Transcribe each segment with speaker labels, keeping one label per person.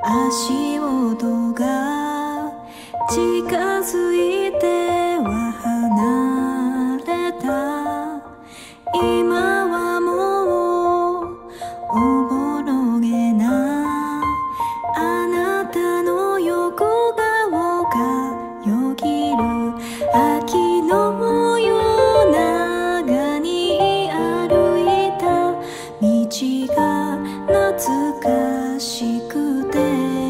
Speaker 1: 足音が近づいては離れた。今はもうおぼろげなあなたの横顔がよぎる。秋の夜長に歩いた道が懐かしくて、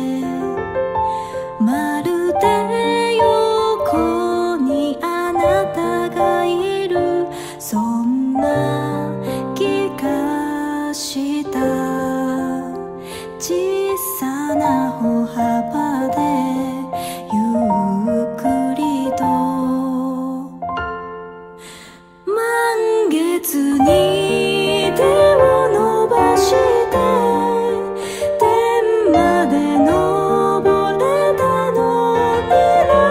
Speaker 1: まるで横にあなたがいる、そんな気がした。小さな歩幅でゆっくりと満月に手を伸ばして天まで登れたのなら、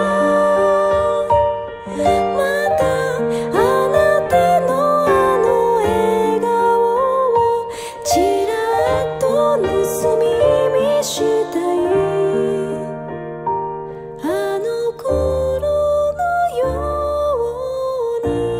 Speaker 1: またあなたのあの笑顔をちらっと盗み見したい。あの頃のように。